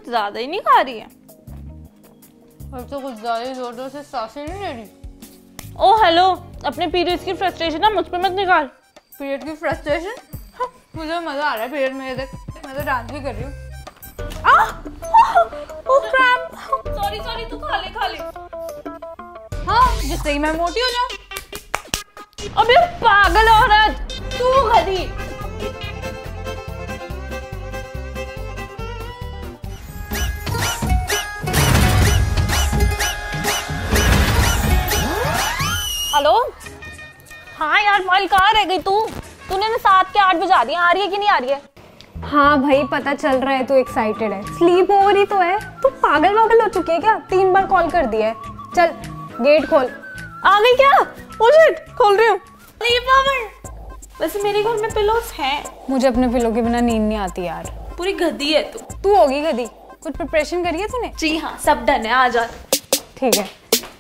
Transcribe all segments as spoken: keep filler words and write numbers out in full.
कुछ ज्यादा ही नहीं खा रही है। और तो कुछ ज्यादा जोर जोर से सांसें नहीं ले रही। ओ हेलो, अपने पीरियड्स की फ्रस्ट्रेशन ना मुझ पे मत निकाल। पीरियड की फ्रस्ट्रेशन? मुझे मजा आ रहा है पीरियड में, देख मैं तो डांस भी कर रही हूँ। ओ क्रैम्प। सॉरी सॉरी, तू खा ले खा ले। हाँ, जिससे ही मैं मोटी हो जाऊँ। अबे पागल औरत, तू गधी। हेलो। हाँ यार माइल, कहाँ रह गई तू? तूने ना सात के आठ बजा दिए, आ रही है कि नहीं आ रही है? हाँ भाई, पता चल रहा है तू एक्साइटेड है। स्लीप ओवर ही तो है। तू पागल वागल हो चुकी है क्या? तीन बार कॉल कर दिया है। चल गेट खोल। आ गई क्या? ओ शिट, खोल रही हूँ। Sleepover. वैसे मेरे घर में पिलोस हैं। मुझे अपने पिलो के बिना नींद नहीं आती यार। पूरी गधी है तू। तू होगी गधी। कुछ प्रिपरेशन करी है तूने? जी हाँ, सब डन है, आ जा। ठीक है।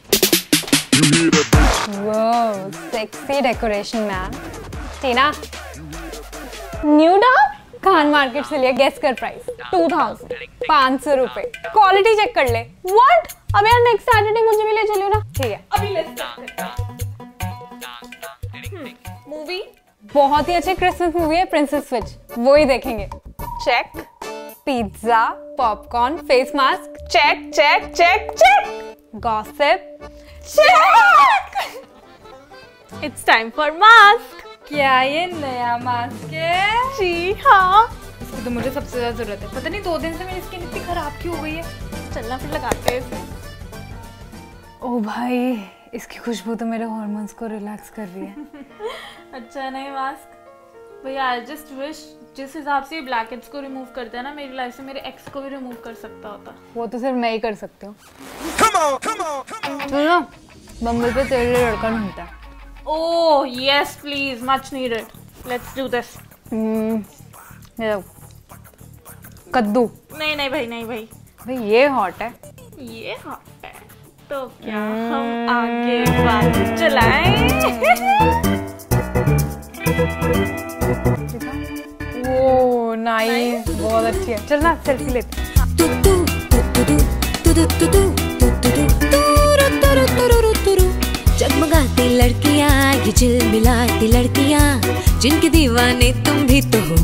वो sexy decoration ma'am. Tina, new down Khan market से लिया। गेस कर प्राइस। टू थाउजेंड पाँच सौ रुपए। क्वालिटी चेक कर ले। व्हाट? अब यार नेक्स्ट सैटरडे मुझे भी ले चलियो ना। ठीक है, अभी लेट्स मूवी। बहुत ही अच्छी क्रिसमस मूवी है प्रिंसेस स्विच, वो ही देखेंगे। Check. Pizza, popcorn, face mask, check check check check. Gossip, check. It's time for mask. क्या ये नया मास्क है? जी हाँ। इसकी तो मुझे सबसे ज्यादा जरूरत है। पता नहीं दो दिन से मेरी स्किन इतनी खराब क्यों हो गई है। चलना फिर लगाते हैं इसे। ओ भाई, इसकी खुशबू तो मेरे हार्मोन्स को रिलैक्स कर रही है। अच्छा नहीं मास्क भैया, आई जस्ट विश जिस हिसाब से ब्लैक हेड्स को रिमूव करते हैं ना मेरी लाइफ से, मेरे एक्स को भी रिमूव कर सकता होता। वो तो सिर्फ मैं ही कर सकती हूँ। सुनो, बम्बल पे तेरे लिए लड़का ढूंढता है। Oh yes, please, much needed. Let's do this. हम्म, ये कद्दू। नहीं नहीं भाई, नहीं भाई। भाई ये हॉट है। ये हॉट है तो क्या हम आगे बात चलाएं? वो नाइस, बहुत अच्छी है। चल ना सेल्फी लेते। जगमगाती लड़कियां, ये झिलमिलाती लड़कियां, जिनके दीवाने तुम भी तो हो।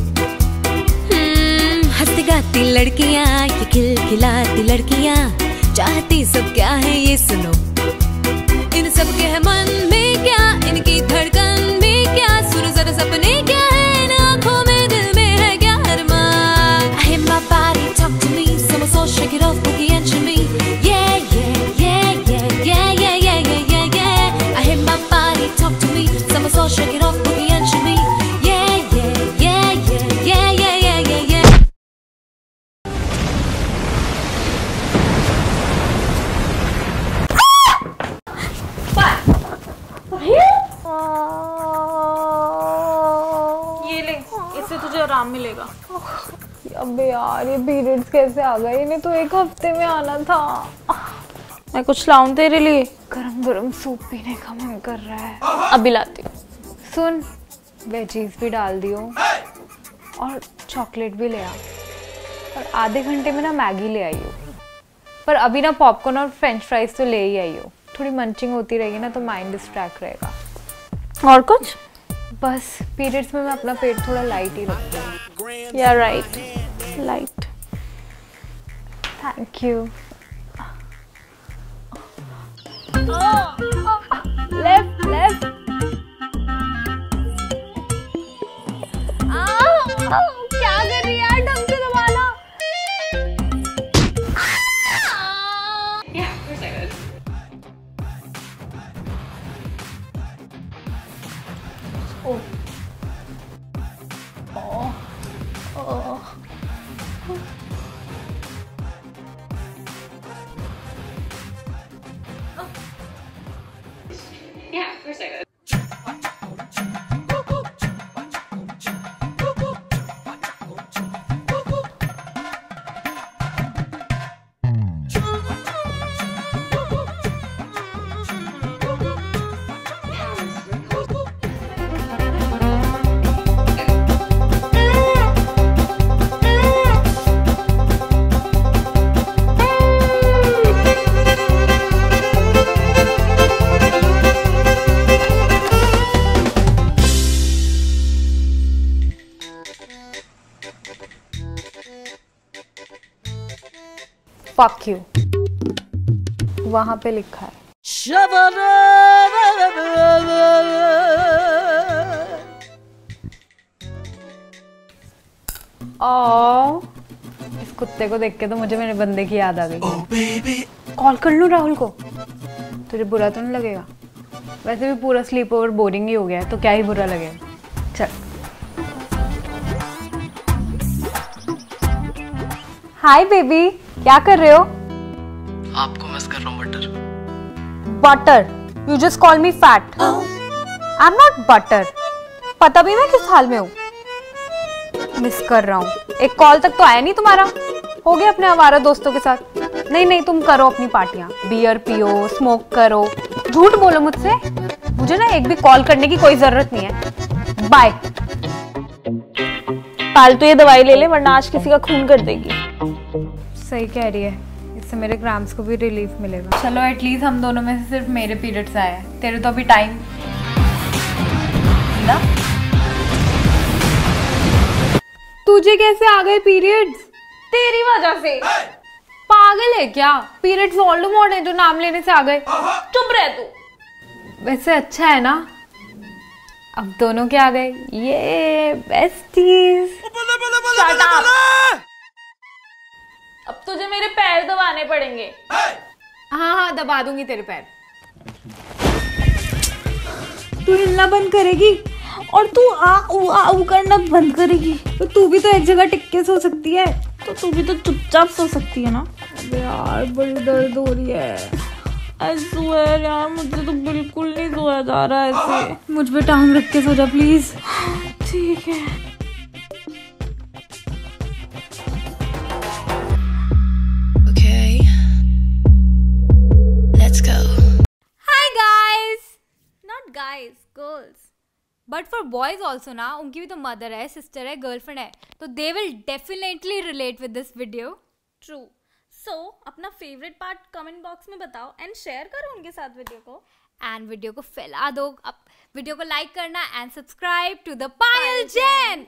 हंसती गाती लड़कियां, ये खिलखिलाती लड़कियां, चाहती सब क्या है ये सुनो। इन सब के है मन में क्या, इनकी धड़कन में क्या, सुनो जरा सपने क्या है, इन आँखों में दिल में है क्या अरमान। I hear my body talk to me, someone so shake it off, boogie and shimmy. Yeah yeah yeah yeah yeah yeah yeah yeah yeah. I hear my body talk to me, someone so shake it off, boogie and shimmy. Yeah yeah yeah yeah yeah yeah yeah yeah yeah. ये ले, इससे तुझे आराम मिलेगा। अबे यार, ये periods कैसे आ गए? इन्हें तो एक हफ्ते में आना था। मैं कुछ लाऊं तेरे लिए? गरम गरम सूप पीने का मन कर रहा है। अभी लाती हूँ। सुन, वेजीज भी डाल दियो और चॉकलेट भी ले आ, और आधे घंटे में ना मैगी ले आई हो। पर अभी ना पॉपकॉर्न और फ्रेंच फ्राइज तो ले ही आई हो। थोड़ी मंचिंग होती रहेगी ना तो माइंड डिस्ट्रैक्ट रहेगा। और कुछ? बस पीरियड्स में मैं अपना पेट थोड़ा लाइट ही रखती हूँ। या right, light. Thank you. Left left. क्या कर रही है यार, ढंग से दबाना। Oh. Oh. Oh. Yeah, of course I would. Fuck you, वहां पे लिखा है। ओ, इस कुत्ते को देख के तो मुझे मेरे बंदे की याद आ गई। oh, कॉल कर लूं राहुल को, तुझे बुरा तो नहीं लगेगा? वैसे भी पूरा स्लीप ओवर बोरिंग ही हो गया है, तो क्या ही बुरा लगेगा। चल। हाय बेबी, क्या कर रहे हो? आपको मिस कर रहा हूँ butter. Butter? You just call me fat. I am not butter. पता भी मैं किस हाल में हूँ। मिस कर रहा हूँ? एक कॉल तक तो आया नहीं तुम्हारा। हो गया अपने आवारा दोस्तों के साथ। नहीं नहीं, तुम करो अपनी पार्टियां, बियर पियो, स्मोक करो, झूठ बोलो मुझसे। मुझे ना एक भी कॉल करने की कोई जरूरत नहीं है। बाय। फालतू ये दवाई ले ले, वरना आज किसी का खून कर देगी। सही कह रही है, इससे मेरे क्रैम्प्स को भी रिलीफ मिलेगा। चलो एटलीस्ट हम दोनों में से सिर्फ मेरे पीरियड्स आए हैं, तेरे तो अभी टाइम ना। तुझे कैसे आ गए पीरियड्स? तेरी वजह से। पागल है क्या? पीरियड्स वोल्डेमॉर्ट है जो नाम लेने से आ गए। चुप रह तू। वैसे अच्छा है ना, अब दोनों के आ गए। ये बेस्टीज। Shut up. अब तुझे मेरे पैर दबाने पड़ेंगे। हाँ हाँ, दबा दूंगी तेरे पैर। तू हिलना बंद करेगी और तू आ उ आ उ करना बंद करेगी, तो तू भी तो एक जगह टिक के सो सकती है। तो तू भी तो चुपचाप सो सकती है ना। अबे यार, बड़ी दर्द हो रही है। ऐसे यार, मुझे तो बिल्कुल नहीं सोया जा रहा है ऐसे। मुझ पे टांग रख के सो जा प्लीज। ठीक है। Okay, let's go. Hi guys. Not guys, girls. But for boys also ना, उनकी भी तो मदर है, सिस्टर है, गर्लफ्रेंड है, तो they will definitely relate with this video. True. So अपना फेवरेट पार्ट कमेंट बॉक्स में बताओ एंड शेयर करो उनके साथ वीडियो को। एंड वीडियो को फैला दो। अब वीडियो को लाइक करना and subscribe to the Payal Jain.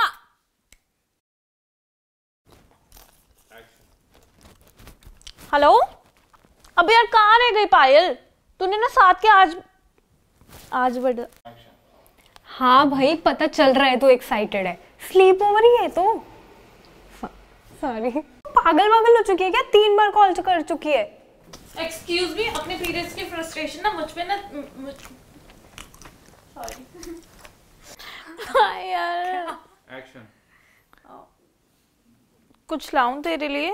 Hello, अबे यार कहाँ रह गई पायल? तूने ना साथ के आज आज बड़ हाँ भाई, पता चल रहा है तो एक्साइटेड है। स्लीप ओवर ही है तो। सॉरी, पागल पागल हो चुकी है क्या? तीन बार कॉल कर चुकी है। एक्सक्यूज मी, अपने पीरियड्स की फ्रस्ट्रेशन ना मुझ पे ना मुझ सॉरी। हाँ यार, एक्शन। कुछ लाऊं तेरे लिए?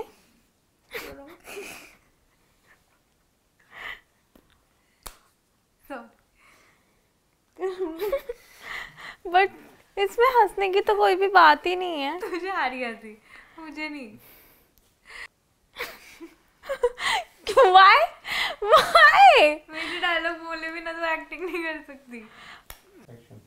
बट इसमें हंसने की तो कोई भी बात ही नहीं है। तुझे आ रही हंसी, मुझे नहीं। Why? Why? मेरे डायलॉग बोले भी ना तो एक्टिंग नहीं कर सकती।